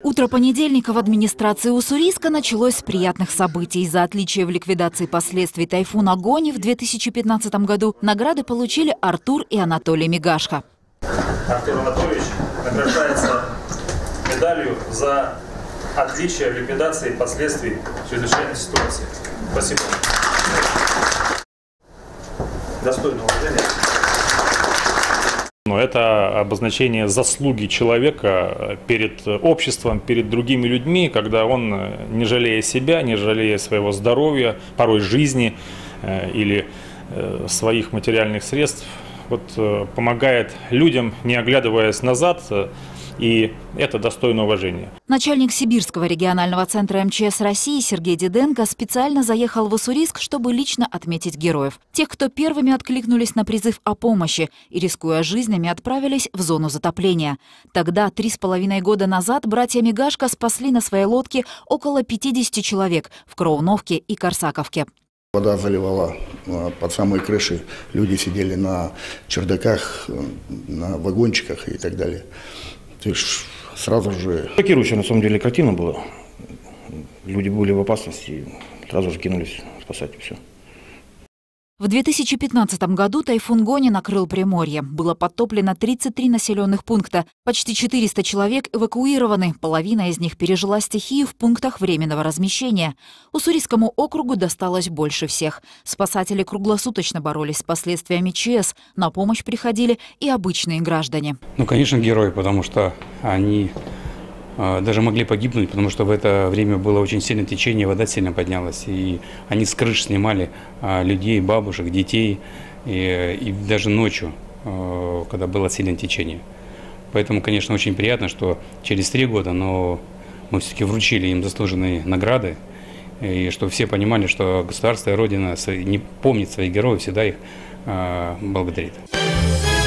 Утро понедельника в администрации Уссурийска началось с приятных событий. За отличие в ликвидации последствий тайфуна Гони в 2015 году награды получили Артур и Анатолий Мигашко. Артур Анатольевич награждается медалью за отличие в ликвидации последствий чрезвычайной ситуации. Спасибо. Достойно уважения. Но это обозначение заслуги человека перед обществом, перед другими людьми, когда он, не жалея себя, не жалея своего здоровья, порой жизни или своих материальных средств, помогает людям, не оглядываясь назад, и это достойно уважения. Начальник Сибирского регионального центра МЧС России Сергей Диденко специально заехал в Уссурийск, чтобы лично отметить героев. Тех, кто первыми откликнулись на призыв о помощи и, рискуя жизнями, отправились в зону затопления. Тогда, 3,5 года назад, братья Мигашко спасли на своей лодке около 50 человек в Кроуновке и Корсаковке. Вода заливала под самой крышей, люди сидели на чердаках, на вагончиках и так далее. То есть сразу же... Шокирующая на самом деле картина была. Люди были в опасности, сразу же кинулись спасать, и все. В 2015 году тайфун Гони накрыл Приморье. Было подтоплено 33 населенных пункта. Почти 400 человек эвакуированы. Половина из них пережила стихию в пунктах временного размещения. Уссурийскому округу досталось больше всех. Спасатели круглосуточно боролись с последствиями ЧС. На помощь приходили и обычные граждане. Ну, конечно, герои, потому что они даже могли погибнуть, потому что в это время было очень сильное течение, вода сильно поднялась. И они с крыш снимали людей, бабушек, детей, и даже ночью, когда было сильное течение. Поэтому, конечно, очень приятно, что через 3 года, но мы все-таки вручили им заслуженные награды, и что все понимали, что государство и Родина не помнит своих героев, всегда их благодарит.